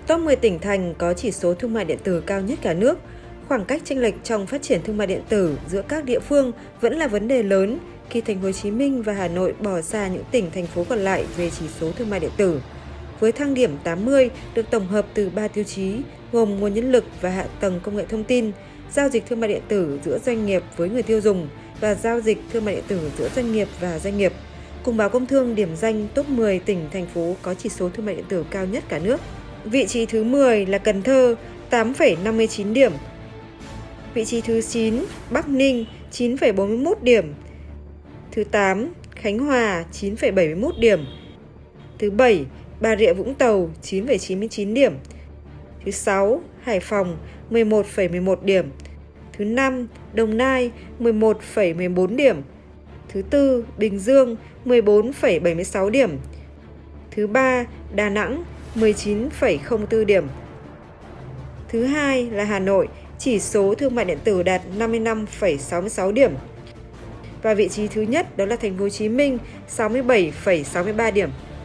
Top 10 tỉnh thành có chỉ số thương mại điện tử cao nhất cả nước. Khoảng cách chênh lệch trong phát triển thương mại điện tử giữa các địa phương vẫn là vấn đề lớn khi Thành phố Hồ Chí Minh và Hà Nội bỏ xa những tỉnh, thành phố còn lại về chỉ số thương mại điện tử. Với thang điểm 80 được tổng hợp từ 3 tiêu chí gồm nguồn nhân lực và hạ tầng công nghệ thông tin, giao dịch thương mại điện tử giữa doanh nghiệp với người tiêu dùng và giao dịch thương mại điện tử giữa doanh nghiệp và doanh nghiệp. Cùng báo Công Thương điểm danh top 10 tỉnh, thành phố có chỉ số thương mại điện tử cao nhất cả nước. Vị trí thứ 10 là Cần Thơ, 8,59 điểm. Vị trí thứ 9, Bắc Ninh, 9,41 điểm. Thứ 8, Khánh Hòa, 9,71 điểm. Thứ 7, Bà Rịa Vũng Tàu, 9,99 điểm. Thứ 6, Hải Phòng, 11,11 điểm. Thứ 5, Đồng Nai, 11,14 điểm. Thứ 4, Bình Dương, 14,76 điểm. Thứ 3, Đà Nẵng, 19,04 điểm. Thứ 2 là Hà Nội, chỉ số thương mại điện tử đạt 55,66 điểm. Và vị trí thứ nhất đó là Thành phố Hồ Chí Minh, 67,63 điểm.